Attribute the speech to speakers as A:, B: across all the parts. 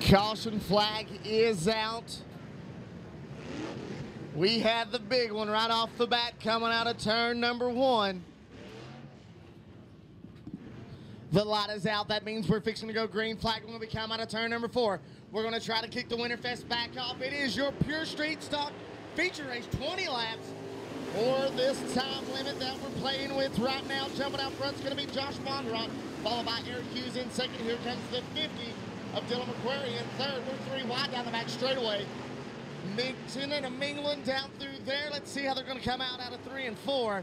A: Caution flag is out. We had the big one right off the bat coming out of turn number 1. The light is out. That means we're fixing to go green flag when we come out of turn number 4. We're going to try to kick the Winterfest back off. It is your pure street stock feature race, 20 laps for this time limit that we're playing with right now. Jumping out front is going to be Josh Bondurant, followed by Eric Hughes in second. Here comes the 50 of Dylan McQuarrie in third. We're 3 wide down the back straightaway. Mixing and mingling down through there. Let's see how they're going to come out of 3 and 4.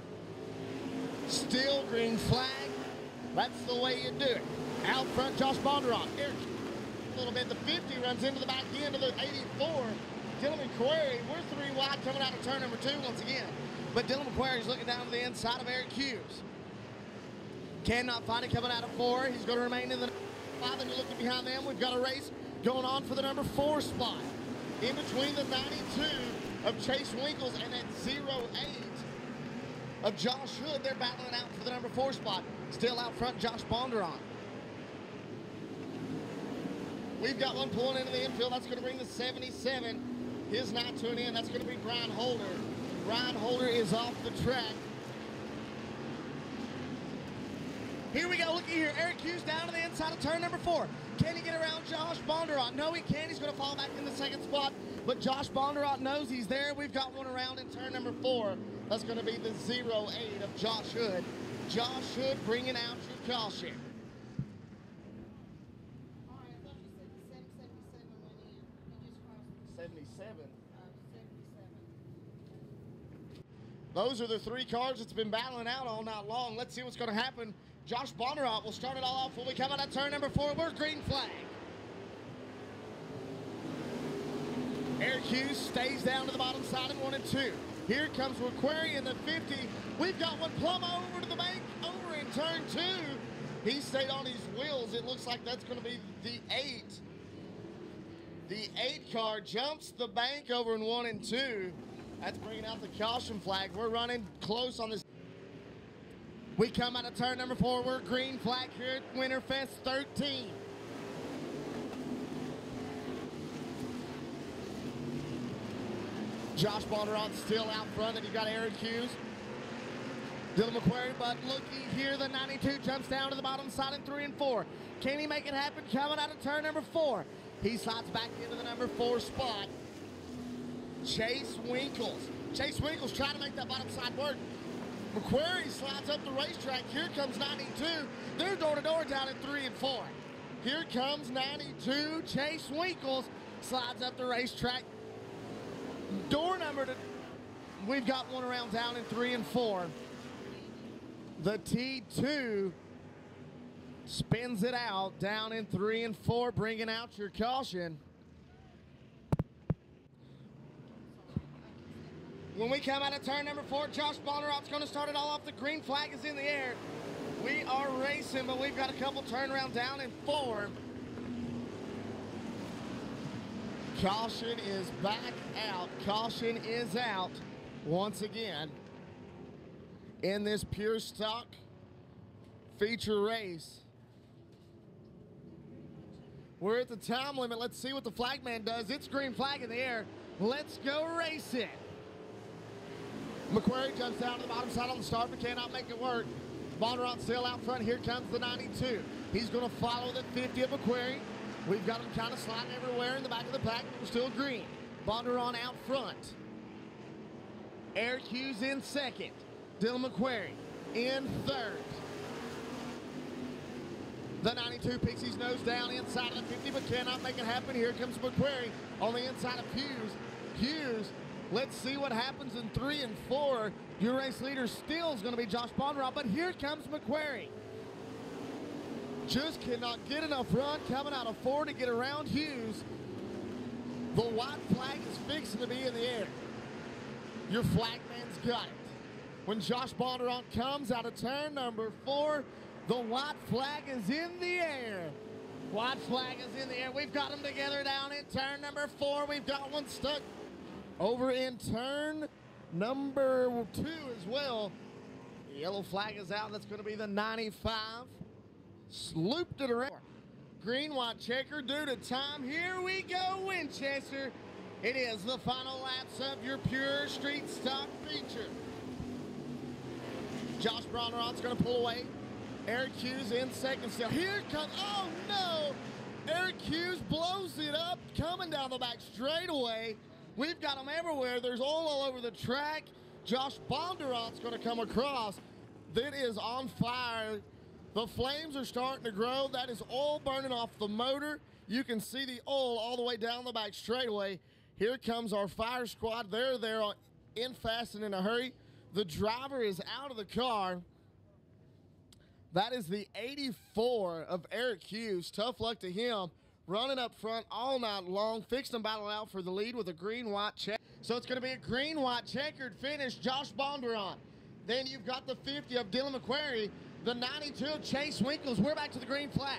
A: Still green flag. That's the way you do it. Out front, Josh Bondurant. Eric, a little bit. The 50 runs into the back end of the 84. Dylan McQuarrie, we're 3 wide coming out of turn number 2 once again. But Dylan McQuarrie's looking down to the inside of Eric Hughes. Cannot find it coming out of 4. He's going to remain in the 5. And you're looking behind them. We've got a race going on for the number 4 spot. In between the 92 of Chase Winkles and that 08 of Josh Hood. They're battling out for the number 4 spot. Still out front, Josh Bondurant. We've got one pulling into the infield. That's going to bring the 77. His not to an end. That's going to be Brian Holder. Brian Holder is off the track. Here we go. Looky here. Eric Hughes down to the inside of turn number 4. Can he get around Josh Bondurant? No, he can't. He's going to fall back in the second spot. But Josh Bondurant knows he's there. We've got one around in turn number 4. That's going to be the 08 of Josh Hood. Josh Hood bringing out your caution. 77. Those are the 3 cars that's been battling out all night long. Let's see what's going to happen. Josh Bondurant will start it all off when we come out of turn number 4. We're green flag. Eric Hughes stays down to the bottom side in 1 and 2. Here comes McQuarrie in the 50. We've got one plumb over to the bank, over in turn 2. He stayed on his wheels. It looks like that's going to be the 8. The 8 car jumps the bank over in 1 and 2. That's bringing out the caution flag. We're running close on this. We come out of turn number 4. We're green flag here at Winterfest 13. Josh Bondurant still out front, and you've got Eric Hughes. Dylan McQuarrie, but looky here, the 92 jumps down to the bottom side in 3 and 4. Can he make it happen coming out of turn number 4? He slides back into the number 4 spot. Chase Winkles. Chase Winkles trying to make that bottom side work. McQuarrie slides up the racetrack. Here comes 92. They're door-to-door down at 3 and 4. Here comes 92. Chase Winkles slides up the racetrack. Door number to, we've got one around down in 3 and 4. The T2 spins it out down in 3 and 4, bringing out your caution. When we come out of turn number 4, Josh Bondurant's going to start it all off. The green flag is in the air. We are racing, but we've got a couple turnaround down in 4. Caution is back out. Caution is out once again in this pure stock feature race. We're at the time limit. Let's see what the flagman does. It's green flag in the air. Let's go racing. McQuarrie jumps down to the bottom side on the start, but cannot make it work. Bondurant still out front. Here comes the 92. He's going to follow the 50 of McQuarrie. We've got him kind of sliding everywhere in the back of the pack. We're still green. Bondurant out front. Eric Hughes in second. Dylan McQuarrie in third. The 92 picks his nose down inside of the 50, but cannot make it happen. Here comes McQuarrie on the inside of Hughes. Hughes, let's see what happens in 3 and 4. Your race leader still is going to be Josh Bondurant, but here comes McQuarrie. Just cannot get enough run coming out of 4 to get around Hughes. The white flag is fixing to be in the air. Your flagman's got it. When Josh Bondurant comes out of turn number 4, the white flag is in the air. White flag is in the air. We've got them together down in turn number 4. We've got one stuck over in turn number 2 as well. The yellow flag is out. That's going to be the 95. Looped it around. green, white checker due to time. Here we go, Winchester. It is the final laps of your pure street stock feature. Josh Bronneron's going to pull away. Eric Hughes in second still. Here comes, oh no! Eric Hughes blows it up, coming down the back straightaway. We've got them everywhere. There's oil all over the track. Josh Bondurant's going to come across. That is on fire. The flames are starting to grow. That is oil burning off the motor. You can see the oil all the way down the back straightaway. Here comes our fire squad. They're there in fast and in a hurry. The driver is out of the car. That is the 84 of Eric Hughes. Tough luck to him. Running up front all night long. Fixing to battle out for the lead with a green-white check. So it's going to be a green-white checkered finish. Josh Bondurant. Then you've got the 50 of Dylan McQuarrie. The 92 of Chase Winkles. We're back to the green flag.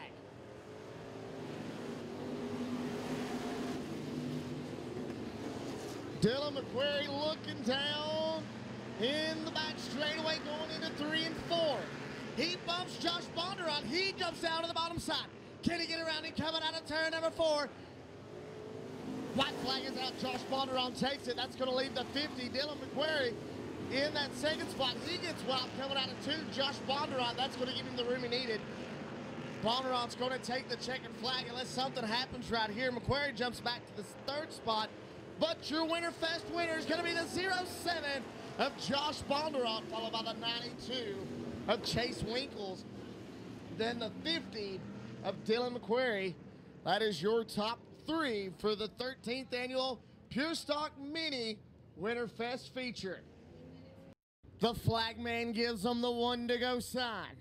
A: Dylan McQuarrie looking down in the back straightaway going into 3 and 4. He bumps Josh Bondurant. He jumps down to the bottom side. Can he get around him coming out of turn number 4? White flag is out. Josh Bondurant takes it. That's going to leave the 50. Dylan McQuarrie in that second spot. He gets wild coming out of 2. Josh Bondurant, that's going to give him the room he needed. Bondurant's going to take the checkered flag unless something happens right here. McQuarrie jumps back to the third spot. But your Winterfest winner is going to be the 07 of Josh Bondurant, followed by the 92 of Chase Winkles. Then the 50 of Dylan McQuarrie. That is your top 3 for the 13th annual Pure Stock Mini Winterfest feature. The flagman gives them the 1 to go sign.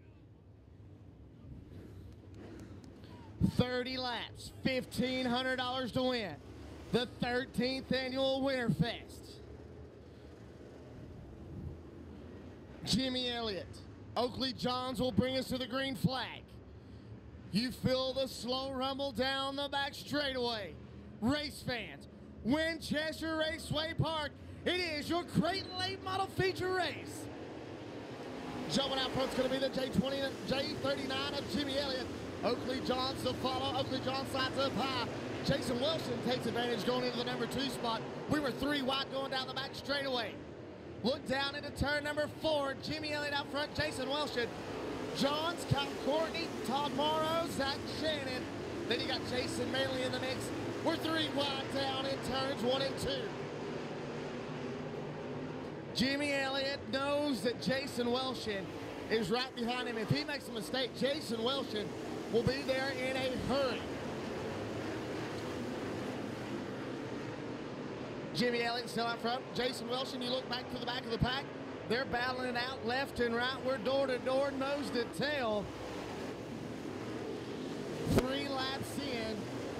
A: 30 laps, $1,500 to win. The 13th annual Winterfest. Jimmy Elliott. Oakley Johns will bring us to the green flag. You feel the slow rumble down the back straightaway. Race fans, Winchester Raceway Park. It is your Creighton late model feature race. Jumping out front's going to be the J39 of Jimmy Elliott. Oakley Johns to follow. Oakley Johns sides up high. Jason Wilson takes advantage going into the number 2 spot. We were 3 wide going down the back straightaway. Look down into turn number 4. Jimmy Elliott out front. Jason Wilson. Johns, Kyle Courtney, Todd Morrow, Zach Shannon. Then you got Jason Manley in the mix. We're 3 wide down in turns 1 and 2. Jimmy Elliott knows that Jason Welshon is right behind him. If he makes a mistake, Jason Welshon will be there in a hurry. Jimmy Elliott still out front. Jason Welshon, you look back to the back of the pack. They're battling it out left and right. We're door to door, nose to tail. 3 laps in.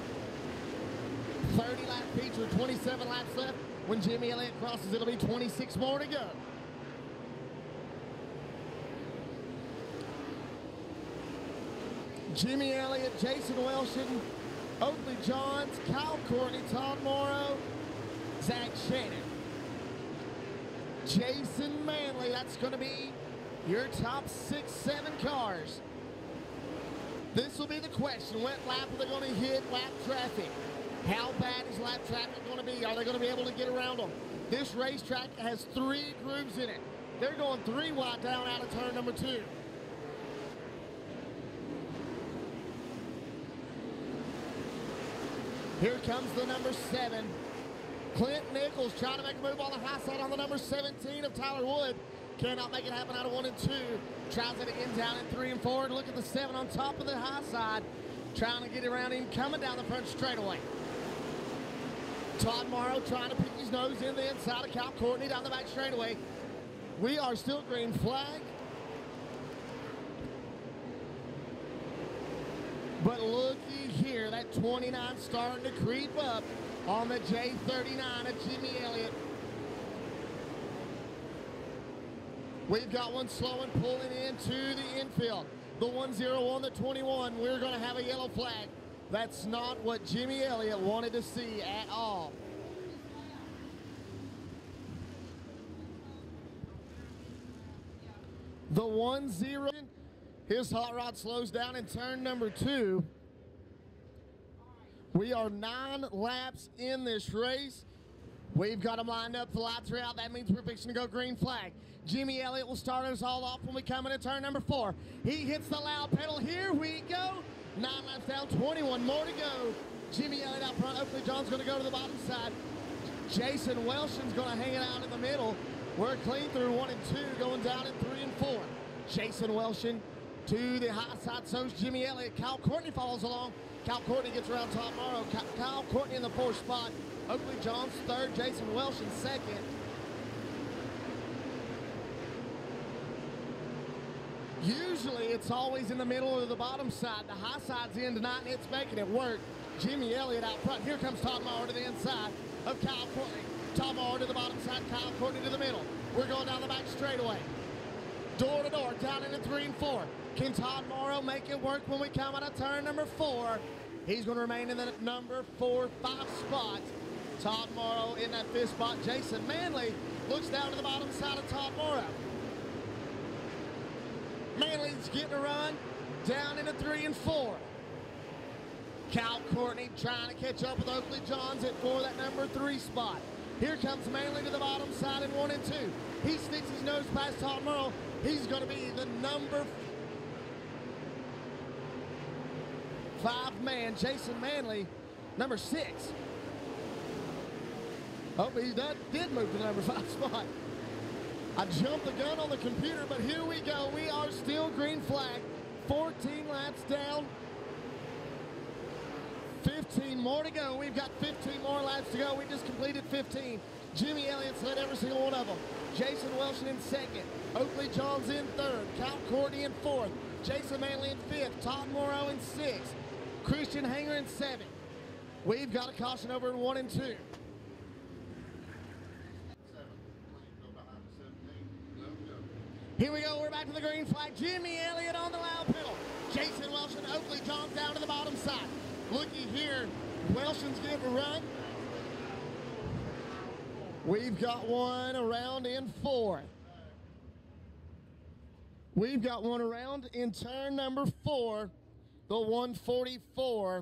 A: 30 lap feature, 27 laps left. When Jimmy Elliott crosses, it'll be 26 more to go. Jimmy Elliott, Jason Welshon, Oakley Johns, Kyle Courtney, Todd Morrow, Zach Shannon. Jason Manley, that's going to be your top 6-7 cars. This will be the question. What lap are they going to hit lap traffic? How bad is lap traffic going to be? Are they going to be able to get around them? This racetrack has 3 grooves in it. They're going 3 wide down out of turn number 2. Here comes the number 7. Clint Nichols trying to make a move on the high side on the number 17 of Tyler Wood. Cannot make it happen out of 1 and 2. Tries it again down in 3 and 4. Look at the 7 on top of the high side. Trying to get around him, coming down the front straightaway. Todd Morrow trying to pick his nose in the inside of Cal Courtney down the back straightaway. We are still green flag. But looky here, that 29 starting to creep up on the J39 of Jimmy Elliott. We've got one slow and pulling into the infield. The 101, the 21, we're going to have a yellow flag. That's not what Jimmy Elliott wanted to see at all. The 10, his hot rod slows down in turn number 2. We are 9 laps in this race. We've got them lined up. The lights are out. That means we're fixing to go green flag. Jimmy Elliott will start us all off when we come into turn number 4. He hits the loud pedal. Here we go. 9 laps down, 21 more to go. Jimmy Elliott out front. Oakley John's going to go to the bottom side. Jason Welshin's going to hang it out in the middle. We're clean through 1 and 2, going down in 3 and 4. Jason Welshin to the high side. So's Jimmy Elliott. Kyle Courtney follows along. Kyle Courtney gets around Todd Morrow. Kyle Courtney in the 4th spot. Oakley John's 3rd. Jason Welshin 2nd. Usually it's always in the middle or the bottom side. The high side's in tonight, and it's making it work. Jimmy Elliott out front. Here comes Todd Morrow to the inside of Kyle Courtney. Todd Morrow to the bottom side, Kyle Courtney to the middle. We're going down the back straightaway. Door to door, down into 3 and 4. Can Todd Morrow make it work when we come out of turn number 4? He's going to remain in the number 4-5 spot. Todd Morrow in that 5th spot. Jason Manley looks down to the bottom side of Todd Morrow. Manley's getting a run down into 3 and 4. Kyle Courtney trying to catch up with Oakley Johns for that number 3 spot. Here comes Manley to the bottom side in 1 and 2. He sticks his nose past Todd Morrow. He's going to be the number 5 man. Jason Manley, number 6. Oh, he did move to the number 5 spot. I jumped the gun on the computer, but here we go. We are still green flag. 14 laps down. 15 more to go. We've got 15 more laps to go. We just completed 15. Jimmy Elliott's led every single one of them. Jason Welshin in 2nd. Oakley Johns in 3rd. Kyle Courtney in 4th. Jason Manley in 5th. Todd Morrow in 6th. Christian Hanger in 7th. We've got a caution over in 1 and 2. Here we go, we're back to the green flag. Jimmy Elliott on the loud pedal. Jason Welshin, Oakley Johns down to the bottom side. Looky here, Welshin's getting a run. We've got one around in 4. We've got one around in turn number 4, the 144.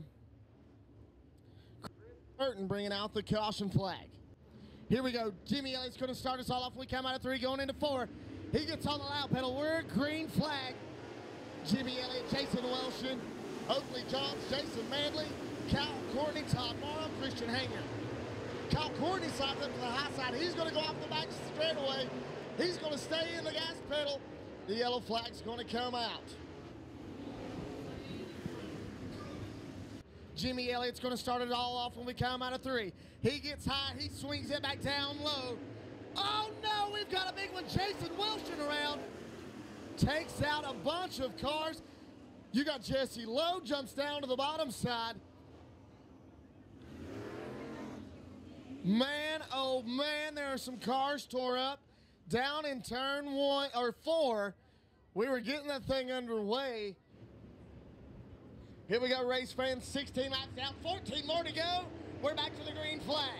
A: Burton bringing out the caution flag. Here we go, Jimmy Elliott's going to start us all off. We come out of 3, going into 4. He gets on the loud pedal. We're green flag. Jimmy Elliott, Jason Welshin, Oakley Johns, Jason Manley, Kyle Courtney, Todd Morrow, Christian Hanger. Kyle Courtney slides up to the high side. He's going to go off the back straightaway. He's going to stay in the gas pedal. The yellow flag's going to come out. Jimmy Elliott's going to start it all off when we come out of 3. He gets high. He swings it back down low. Oh, no, we've got a big one. Jason Welshin around. Takes out a bunch of cars. You got Jesse Lowe, jumps down to the bottom side. Man, oh, man, there are some cars tore up. Down in turn 4. We were getting that thing underway. Here we go, race fans. 16 laps down, 14 more to go. We're back to the green flag.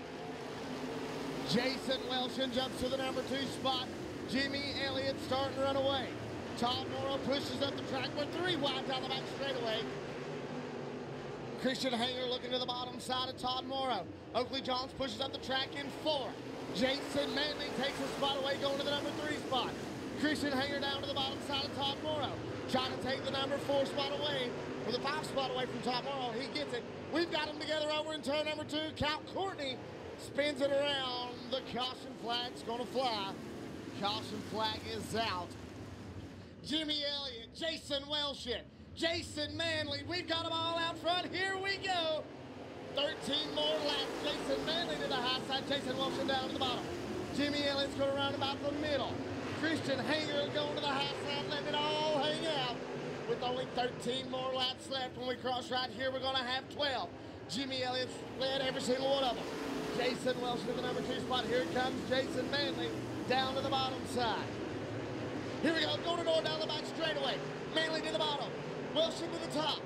A: Jason Welshin jumps to the number 2 spot. Jimmy Elliott starting to run away. Todd Morrow pushes up the track. We're 3 wide down the back straightaway. Christian Hanger looking to the bottom side of Todd Morrow. Oakley Johns pushes up the track in 4. Jason Manley takes a spot away, going to the number 3 spot. Christian Hanger down to the bottom side of Todd Morrow. Trying to take the number 4 spot away, or the 5 spot away from Todd Morrow. He gets it. We've got them together over in turn number 2. Kyle Courtney spins it around. The caution flag's going to fly. Caution flag is out. Jimmy Elliott, Jason Welshin, Jason Manley. We've got them all out front. Here we go. 13 more laps. Jason Manley to the high side. Jason Welshin down to the bottom. Jimmy Elliott's going to run about the middle. Christian Hanger going to the high side, letting it all hang out. With only 13 more laps left when we cross right here, we're going to have 12. Jimmy Elliott's led every single one of them. Jason Welshin to the number 2 spot. Here comes Jason Manley down to the bottom side. Here we go, door to door down the back straightaway. Manley to the bottom. Welshin to the top.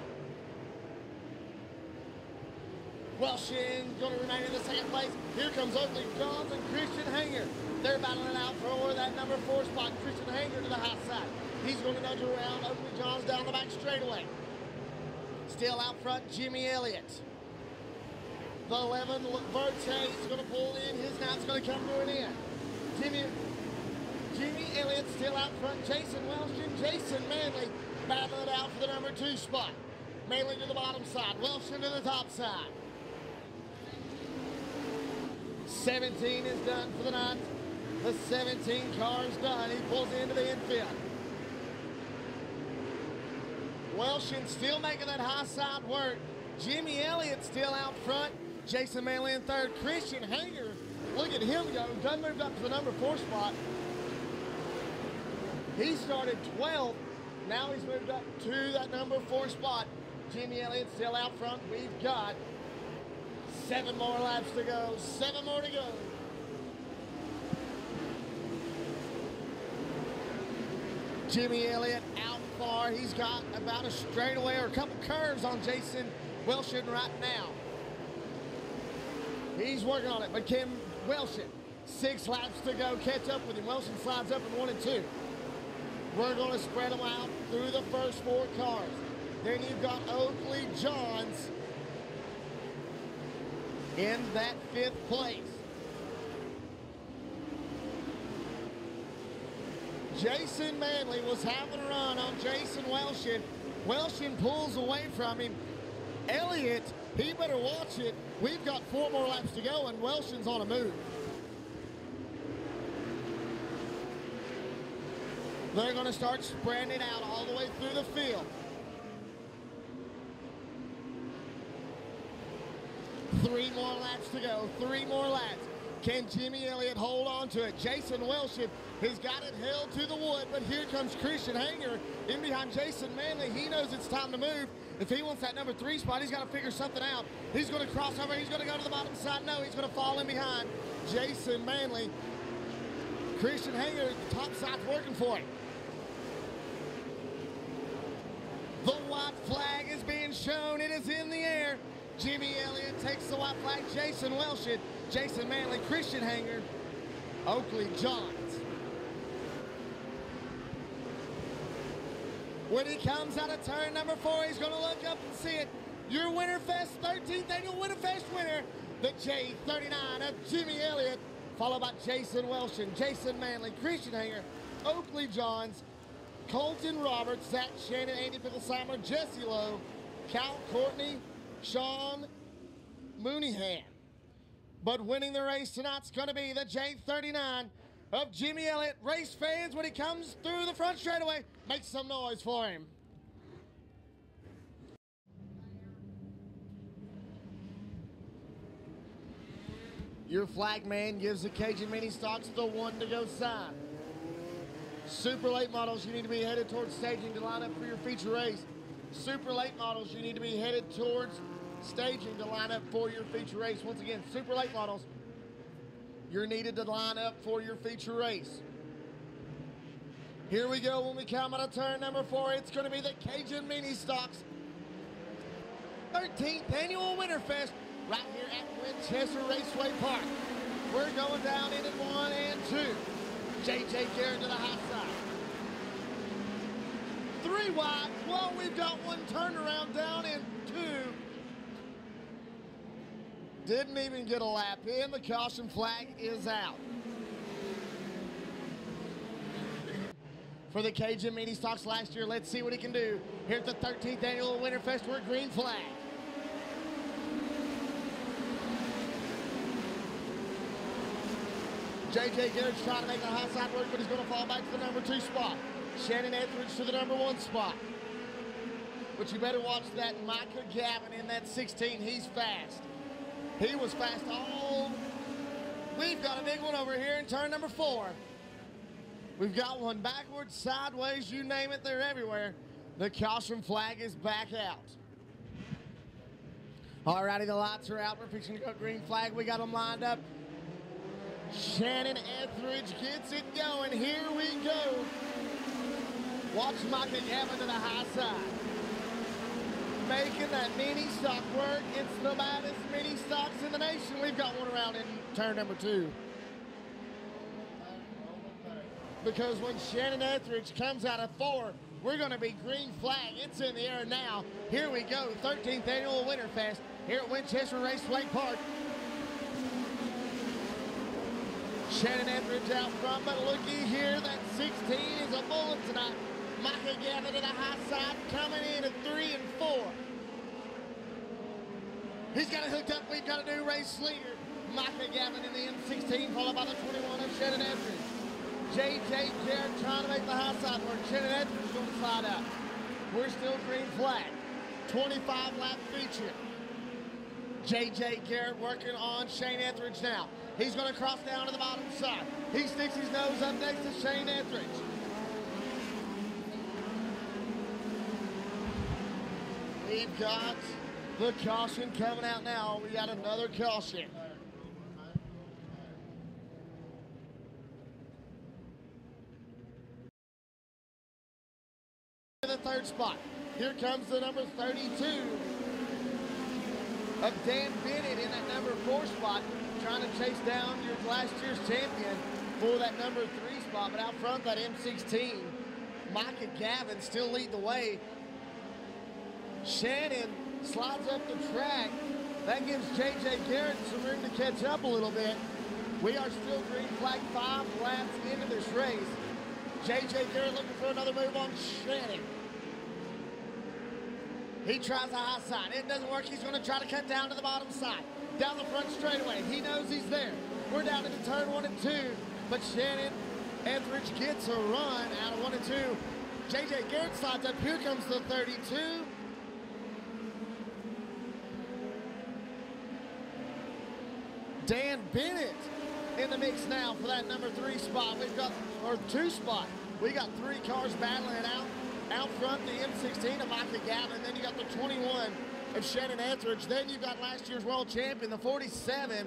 A: Welshin going to remain in the 2nd place. Here comes Oakley Johns and Christian Hanger. They're battling out for that number 4 spot. Christian Hanger to the high side. He's going to nudge around. Oakley Johns down the back straightaway. Still out front, Jimmy Elliott. The 11, Verte is going to pull in. His knot's going to come to an end. Jimmy Elliott still out front. Jason Welsh and Jason Manley battling it out for the number 2 spot. Manley to the bottom side. Welsh to the top side. 17 is done for the 9th. The 17 car is done. He pulls into the infield. Welshin still making that high side work. Jimmy Elliott still out front. Jason Manley in 3rd. Christian Hanger, look at him go. Done moved up to the number 4 spot. He started 12th. Now he's moved up to that number 4 spot. Jimmy Elliott still out front. We've got 7 more laps to go. 7 more to go. Jimmy Elliott out far. He's got about a straightaway or a couple curves on Jason Welshin right now. He's working on it, but can Welshin, 6 laps to go, catch up with him? Welshin slides up in 1 and 2. We're going to spread them out through the first 4 cars. Then you've got Oakley Johns in that 5th place. Jason Manley was having a run on Jason Welshin. Welshin pulls away from him. Elliott, he better watch it. We've got 4 more laps to go, and Welshin's on a move. They're going to start spreading it out all the way through the field. 3 more laps to go. 3 more laps. Can Jimmy Elliott hold on to it? Jason Welshin has got it held to the wood, but here comes Christian Hanger in behind Jason Manley. He knows it's time to move. If he wants that number 3 spot, he's got to figure something out. He's going to cross over. He's going to go to the bottom side. No, he's going to fall in behind Jason Manley. Christian Hanger, the top side's working for him. The white flag is being shown. It is in the air. Jimmy Elliott takes the white flag. Jason Welshin, Jason Manley, Christian Hanger, Oakley Johns. When he comes out of turn number 4, he's going to look up and see it. Your Winterfest, 13th annual Winterfest winner, the J39 of Jimmy Elliott, followed by Jason Welshin, Jason Manley, Christian Hanger, Oakley Johns, Colton Roberts, Zach Shannon, Andy Picklesheimer, Jesse Lowe, Cal Courtney, Sean Mooneyhan. But winning the race tonight's going to be the J39 of Jimmy Elliott. Race fans, when he comes through the front straightaway, make some noise for him. Your flag man gives the Kajun Mini Stocks the 1 to go sign. Super late models, you need to be headed towards staging to line up for your feature race. Super late models, you need to be headed towards staging to line up for your feature race. Once again, super late models, you're needed to line up for your feature race. Here we go when we come out of turn number 4. It's going to be the Kajun Mini Stocks 13th annual Winterfest right here at Winchester Raceway Park. We're going down in 1 and 2. J.J. Garrett to the high side. 3 wide. Well, we've got 1 turnaround down in 2. Didn't even get a lap in. The caution flag is out. For the Kajun Mini Stocks last year, let's see what he can do here at the 13th annual Winterfest. We're green flag. J.J. Garrett's trying to make the high side work, but he's going to fall back to the number 2 spot. Shannon Etheridge to the number 1 spot. But you better watch that Micah Gavin in that 16. He's fast. He was fast all. We've got a big one over here in turn number 4. We've got one backwards, sideways, you name it, they're everywhere. The caution flag is back out. Alrighty, the lights are out. We're fixing to go green flag. We got them lined up. Shannon Etheridge gets it going. Here we go. Watch Micah Gavin to the high side. Making that mini stock work. It's the baddest mini stocks in the nation. We've got one around in turn number 2. Because when Shannon Etheridge comes out of 4, we're going to be green flag. It's in the air now. Here we go, 13th annual Winterfest here at Winchester Raceway Park. Shannon Etheridge out front, but looky here, that 16 is a bullet tonight. Micah Gavin to the high side, coming in at 3 and 4. He's got it hooked up. We've got a new race leader. Micah Gavin in the M16, followed by the 21 of Shannon Etheridge. J.J. Garrett trying to make the high side work. Shannon Etheridge is going to slide out. We're still green flag. 25 lap feature. J.J. Garrett working on Shane Etheridge now. He's going to cross down to the bottom side. He sticks his nose up next to Shane Etheridge. We've got the caution coming out now. We got another caution. The third spot. Here comes the number 32 of Dan Bennett in that number 4 spot, trying to chase down your last year's champion for that number 3 spot. But out front, that M16, Micah Gavin still lead the way. Shannon slides up the track. That gives J.J. Garrett some room to catch up a little bit. We are still green flag 5 laps into this race. J.J. Garrett looking for another move on Shannon. He tries the high side. It doesn't work. He's going to try to cut down to the bottom side. Down the front straightaway. He knows he's there. We're down into turn 1 and 2. But Shannon Etheridge gets a run out of 1 and 2. J.J. Garrett slides up. Here comes the 32. Dan Bennett in the mix now for that number 3 spot. We've got, or 2 spot. We got 3 cars battling it out. Out front, the M16 of Micah Gavin. Then you got the 21 of Shannon Etheridge. Then you got last year's world champion, the 47.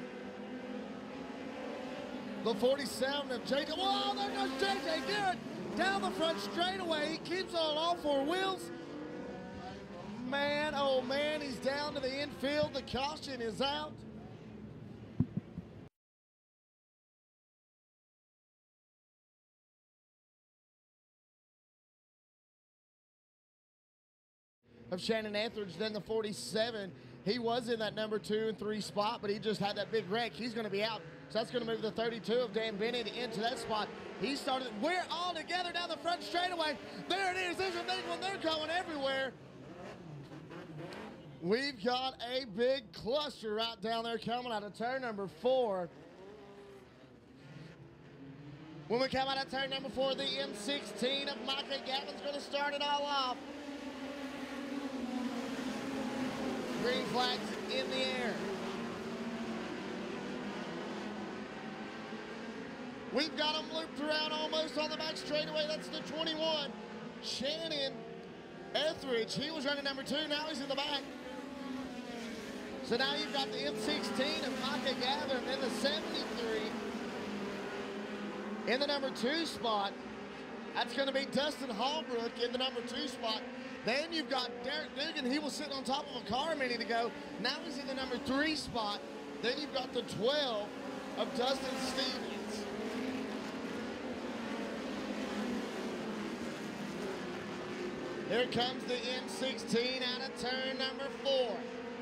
A: The 47 of J.J. Whoa, there goes J.J. Garrett down the front straightaway. He keeps on all 4 wheels. Man, oh man, he's down to the infield. The caution is out. Of Shannon Etheridge, then the 47. He was in that number 2 and 3 spot, but he just had that big wreck. He's going to be out. So that's going to move the 32 of Dan Bennett into that spot. He started, we're all together down the front straightaway. There it is. There's a big one. They're going everywhere. We've got a big cluster right down there coming out of turn number 4. When we come out of turn number 4, the M16 of Micah Gavin's going to start it all off. Green flags in the air. We've got them looped around almost on the back straightaway. That's the 21. Shannon Etheridge, he was running number 2. Now he's in the back. So now you've got the M16 of Micah Gavin and the 73 in the number 2 spot. That's going to be Dustin Holbrook in the number 2 spot. Then you've got Derek Dugan. He was sitting on top of a car a minute ago. Now he's in the number 3 spot. Then you've got the 12 of Dustin Stevens. Here comes the M16 out of turn number 4.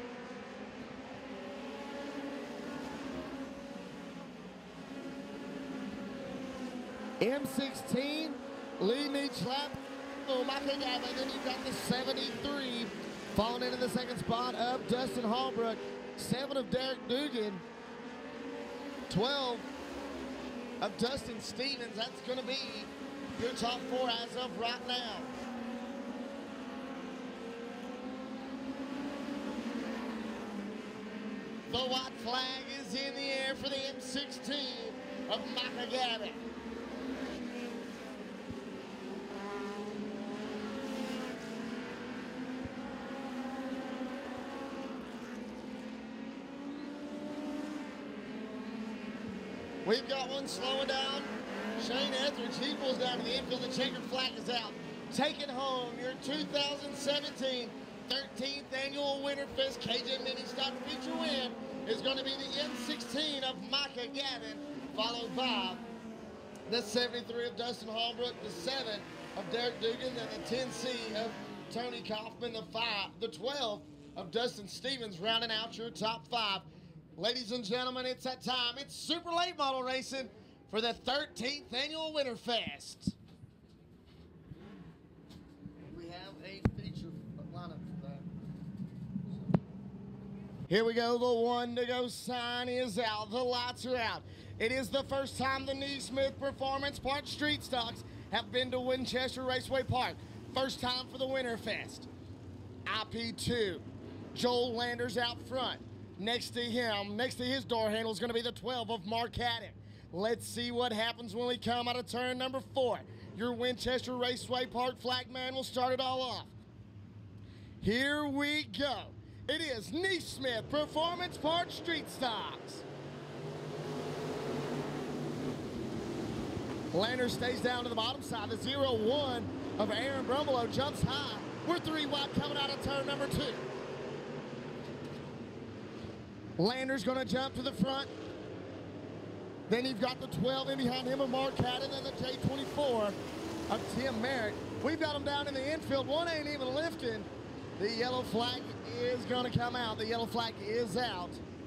A: M16 leading each lap. Micah Gavin, then you've got the 73 falling into the 2nd spot of Dustin Holbrook, 7 of Derek Dugan, 12 of Dustin Stevens. That's going to be your top 4 as of right now. The white flag is in the air for the M16 of Micah Gavin. We've got one slowing down. Shane Etheridge, he pulls down to the infield. The checkered flag is out. Taking home your 2017 13th annual Winterfest Kajun Mini Stock Feature win is going to be the M16 of Micah Gavin, followed by the 73 of Dustin Holbrook, the 7
B: of Derek Dugan, and the 10C of Tony Kaufman, the 12 of Dustin Stevens, rounding out your top 5. Ladies and gentlemen, it's that time. It's super late model racing for the 13th annual Winterfest. We have a feature lineup for that. Here we go. The one to go sign is out. The lights are out. It is the first time the NeSmith Performance Park Street Stocks have been to Winchester Raceway Park. First time for the Winterfest. IP2. Joel Landers out front. Next to him, next to his door handle, is going to be the 12 of Mark Haddon. Let's see what happens when we come out of turn number 4. Your Winchester Raceway Park flag man will start it all off. Here we go. It is NeSmith Performance Park Street Stocks. Landers stays down to the bottom side. The 0-1 of Aaron Brumbelow jumps high. We're 3 wide coming out of turn number 2. Landers going to jump to the front. Then you've got the 12 in behind him of Mark Haddon and the J24 of Tim Merritt. We've got them down in the infield. One ain't even lifting. The yellow flag is going to come out. The yellow flag is out.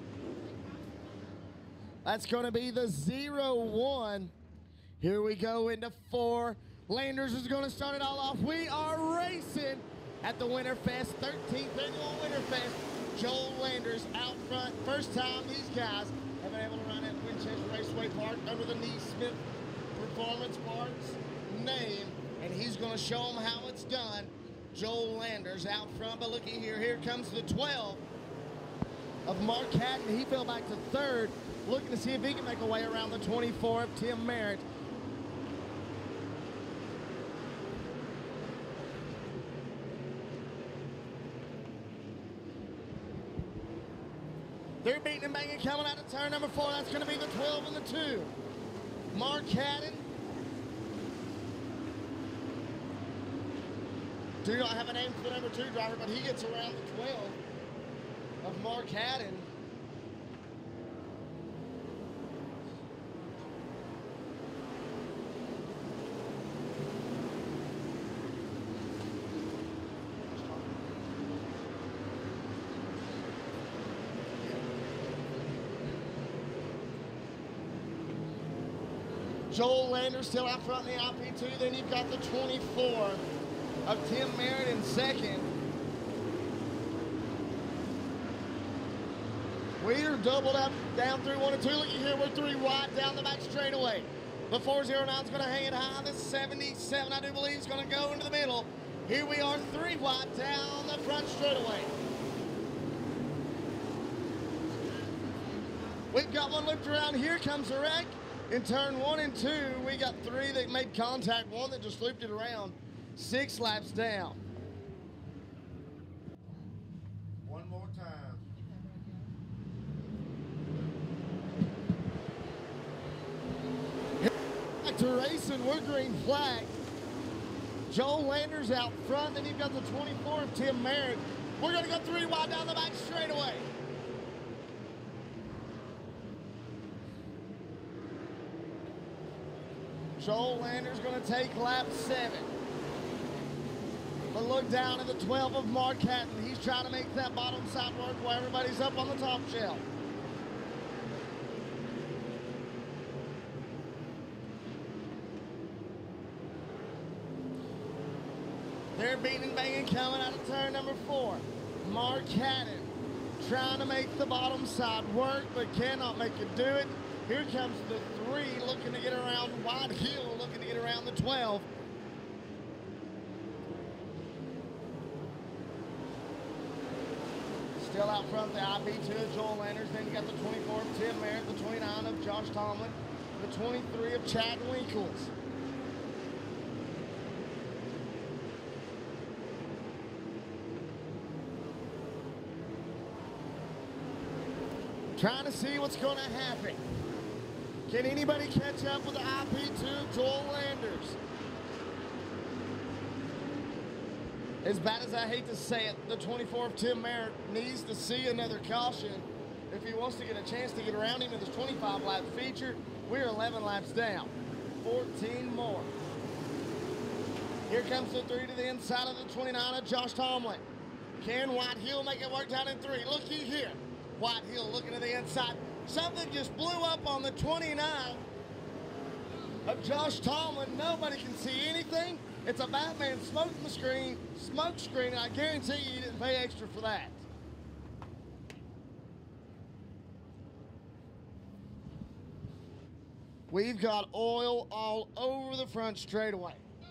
B: That's going to be the 0-1. Here we go into 4. Landers is going to start it all off. We are racing at the Winterfest, 13th annual Winterfest. Joel Landers out front. First time these guys have been able to run at Winchester Raceway Park under the NeSmith Performance Parks name, and he's going to show them how it's done. Joel Landers out front, but looky here. Here comes the 12 of Mark Haddon. He fell back to 3rd, looking to see if he can make a way around the 24 of Tim Merritt. They're beating and banging coming out of turn number 4. That's going to be the 12 and the 2. Mark Haddon. Do not have a name for the number 2 driver, but he gets around the 12 of Mark Haddon. Joel Landers still out front in the IP2. Then you've got the 24 of Tim Merritt in 2nd. We are doubled up down through 1 and 2. Looky here, we're 3 wide down the back straightaway. The 409 is going to hang it high. The 77, I do believe, is going to go into the middle. Here we are 3 wide down the front straightaway. We've got one looped around. Here comes the wreck. In turn 1 and 2, we got 3 that made contact, 1 that just looped it around. 6 laps down. One more time. Back to racing, we're green flag. Joel Landers out front, then you've got the 24 of Tim Merritt. We're gonna go 3 wide down the back straightaway. Joel Landers going to take lap 7. But look down at the 12 of Mark Haddon. He's trying to make that bottom side work while everybody's up on the top shelf. They're beating and banging coming out of turn number 4. Mark Haddon trying to make the bottom side work, but cannot make it do it. Here comes the 3 looking to get around Wide Hill, looking to get around the 12. Still out front, the IP2 of Joel Landers. Then you got the 24 of Tim Merritt, the 29 of Josh Tomlin, the 23 of Chad Winkles. Trying to see what's going to happen. Can anybody catch up with the IP2 Joel Landers? As bad as I hate to say it, the 24 of Tim Merritt needs to see another caution if he wants to get a chance to get around him in this 25-lap feature. We're 11 laps down. 14 more. Here comes the 3 to the inside of the 29 of Josh Tomlin. Can White Hill make it work down in 3? Looky here. White Hill looking to the inside. Something just blew up on the 29 of Josh Tomlin. Nobody can see anything. It's a Batman smoke screen, and I guarantee you didn't pay extra for that. We've got oil all over the front straightaway.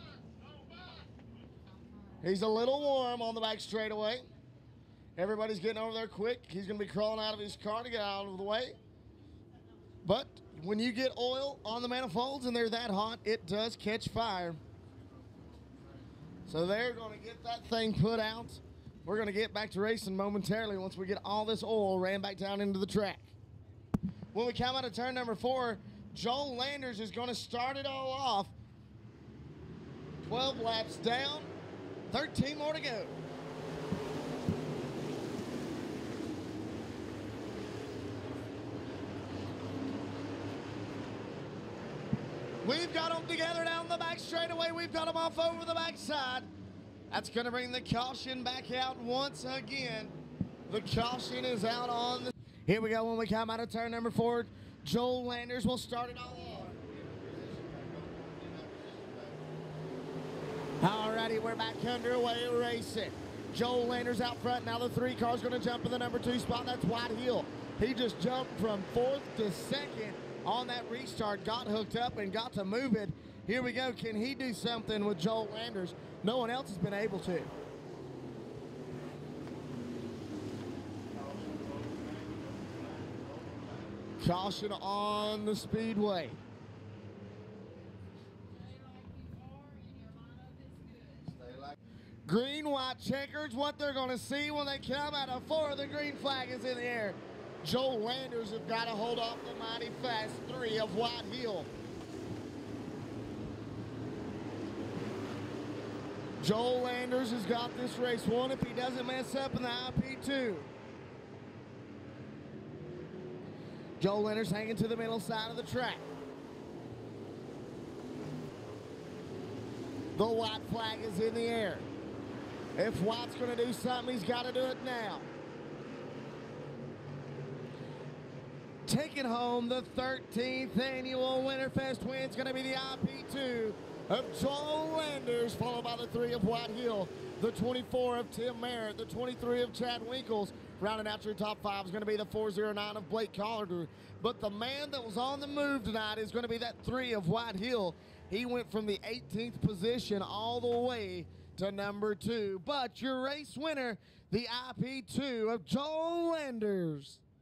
B: He's a little warm on the back straightaway. Everybody's getting over there quick. He's going to be crawling out of his car to get out of the way. But when you get oil on the manifolds and they're that hot, it does catch fire. So they're going to get that thing put out. We're going to get back to racing momentarily once we get all this oil ran back down into the track. When we come out of turn number 4, Joel Landers is going to start it all off. 12 laps down, 13 more to go. We've got them together down the back straightaway. We've got them off over the backside. That's going to bring the caution back out once again. The caution is out on the... Here we go when we come out of turn number 4. Joel Landers will start it all on. Alrighty, we're back underway racing. Joel Landers out front. Now the 3 car's going to jump in the number 2 spot. That's White Hill. He just jumped from 4th to 2nd. On that restart, got hooked up and got to move it. Here we go. Can he do something with Joel Landers? No one else has been able to. Caution on the Speedway. Green, white checkers, what they're going to see when they come out of 4. The green flag is in the air. Joel Landers have got to hold off the mighty fast 3 of White Hill. Joel Landers has got this race won if he doesn't mess up in the IP2. Joel Landers hanging to the middle side of the track. The white flag is in the air. If White's going to do something, he's got to do it now. Taking home the 13th annual Winterfest win is going to be the IP2 of Joel Landers, followed by the 3 of White Hill, the 24 of Tim Merritt, the 23 of Chad Winkles. Rounding out your top 5 is going to be the 409 of Blake Collider. But the man that was on the move tonight is going to be that 3 of White Hill. He went from the 18th position all the way to number 2. But your race winner, the IP2 of Joel Landers.